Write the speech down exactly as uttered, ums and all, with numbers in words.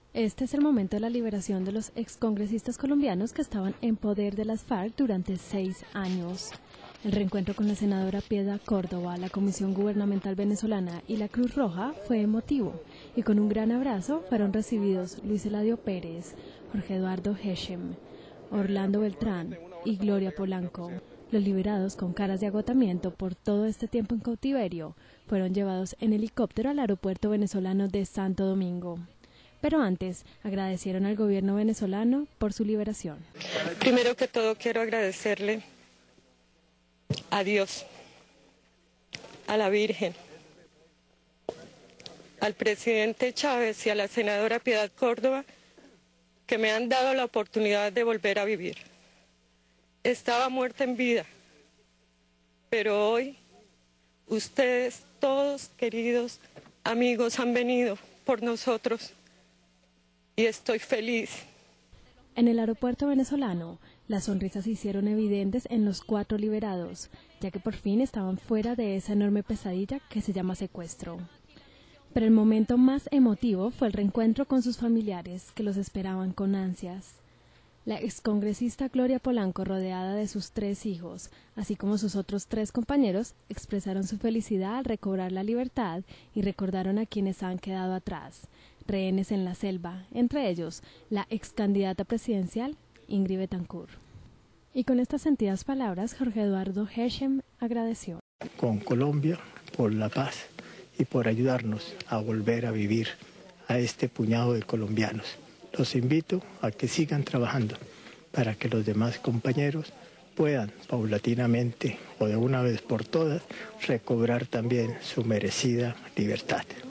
Este es el momento de la liberación de los excongresistas colombianos que estaban en poder de las FARC durante seis años. El reencuentro con la senadora Piedad Córdoba, la Comisión Gubernamental Venezolana y la Cruz Roja fue emotivo, y con un gran abrazo fueron recibidos Luis Eladio Pérez, Jorge Eduardo Heshem, Orlando Beltrán y Gloria Polanco. Los liberados, con caras de agotamiento por todo este tiempo en cautiverio, fueron llevados en helicóptero al aeropuerto venezolano de Santo Domingo. Pero antes, agradecieron al gobierno venezolano por su liberación. Primero que todo, quiero agradecerle a Dios, a la Virgen, al presidente Chávez y a la senadora Piedad Córdoba, que me han dado la oportunidad de volver a vivir. Estaba muerta en vida, pero hoy ustedes, todos queridos amigos, han venido por nosotros y estoy feliz. En el aeropuerto venezolano, las sonrisas se hicieron evidentes en los cuatro liberados, ya que por fin estaban fuera de esa enorme pesadilla que se llama secuestro. Pero el momento más emotivo fue el reencuentro con sus familiares, que los esperaban con ansias. La excongresista Gloria Polanco, rodeada de sus tres hijos, así como sus otros tres compañeros, expresaron su felicidad al recobrar la libertad y recordaron a quienes han quedado atrás, rehenes en la selva, entre ellos la excandidata presidencial Ingrid Betancourt. Y con estas sentidas palabras, Jorge Eduardo Heshem agradeció. Con Colombia por la paz y por ayudarnos a volver a vivir a este puñado de colombianos. Los invito a que sigan trabajando para que los demás compañeros puedan paulatinamente o de una vez por todas recobrar también su merecida libertad.